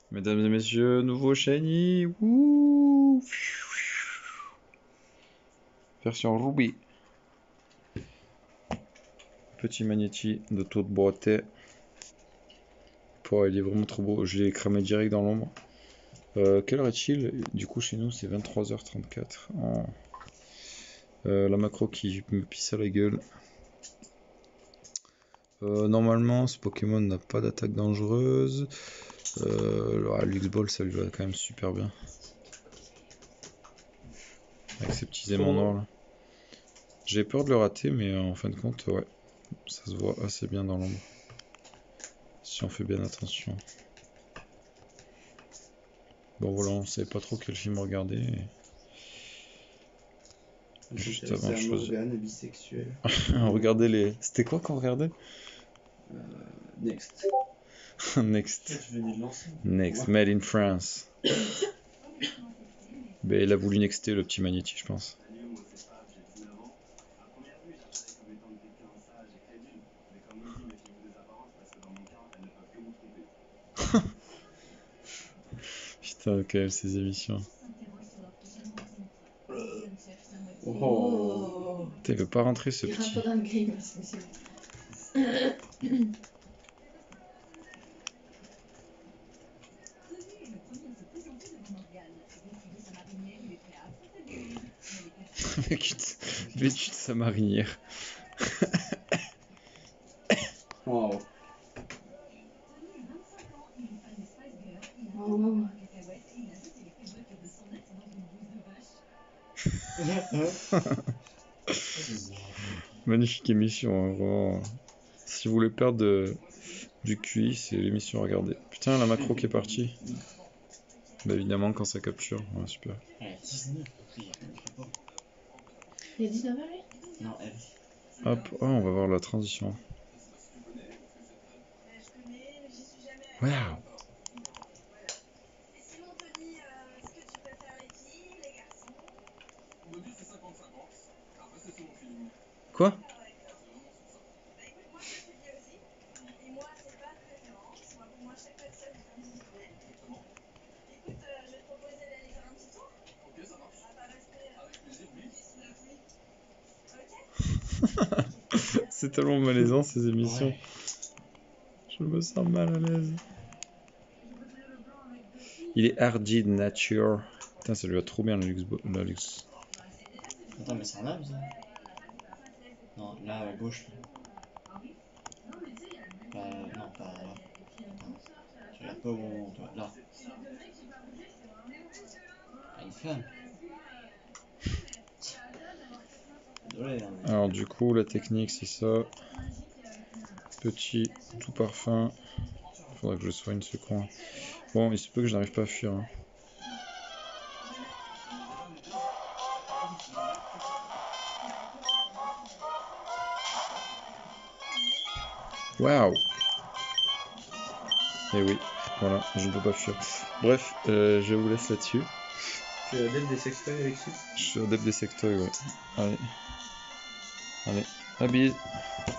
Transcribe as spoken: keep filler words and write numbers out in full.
Mesdames et messieurs, nouveau shiny. Wouh. Version Ruby. Petit Magnéti de toute beauté. Oh, il est vraiment trop beau. Je l'ai cramé direct dans l'ombre. Euh, quelle heure est-il? Du coup, chez nous, c'est vingt-trois heures trente-quatre. Oh. Euh, la macro qui me pisse à la gueule. Euh, normalement, ce Pokémon n'a pas d'attaque dangereuse. Euh, L'X-Ball, ça lui va quand même super bien. Avec ses petits aimants noirs là. J'ai peur de le rater, mais en fin de compte, ouais, ça se voit assez bien dans l'ombre. Si on fait bien attention. Bon voilà, on savait pas trop quel film regarder. Et... Juste avant de choisir. bisexuel. On regardait les... C'était quoi qu'on regardait? euh, Next. Next. Next, ouais. Made in France. Ben, il a voulu nexter le petit Magnéti, je pense. Putain, quand même, ces émissions. Oh. Putain, il veut pas rentrer ce il petit. Pas dans le game, monsieur. Vêtu de sa marinière. Wow. Oh. Magnifique émission, hein, vraiment. Si vous voulez perdre de... du Q I, c'est l'émission à regarder. Putain, la macro qui est partie. Bah évidemment, quand ça capture, ouais, super. Il y a dix-neuf heures, lui? Non, elle. Hop, oh, on va voir la transition. Waouh. Quoi? C'est tellement malaisant ces émissions. Ouais. Je me sens mal à l'aise. Il est hardy de nature. Putain, ça lui va trop bien le luxe. Le luxe. Attends, mais c'est un arbre ça? Non, là à gauche. Pas, non, pas là. Attends. Je regarde pas où. Toi, là. Ah, une femme. Désolé, hein, mais... Alors, du coup, la technique, c'est ça. Petit, tout parfum. Faudrait que je soigne ce coin. Bon, il se peut que je n'arrive pas à fuir. Hein. Waouh! Et oui, voilà, je ne peux pas fuir. Bref, euh, je vous laisse là-dessus. Tu es adepte des sextoys, Alexis? Je suis adepte des sextoys, ouais. Allez. Allez, la bise.